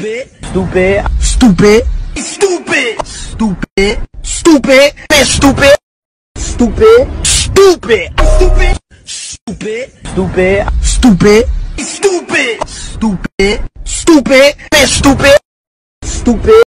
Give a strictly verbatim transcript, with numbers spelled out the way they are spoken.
Stupid. Stupid. Stupid. Stupid. Stupid. Stupid. Stupid. Stupid. Stupid. Stupid. Stupid. Stupid. Stupid. Stupid. Stupid. Stupid. Stupid. Stupid.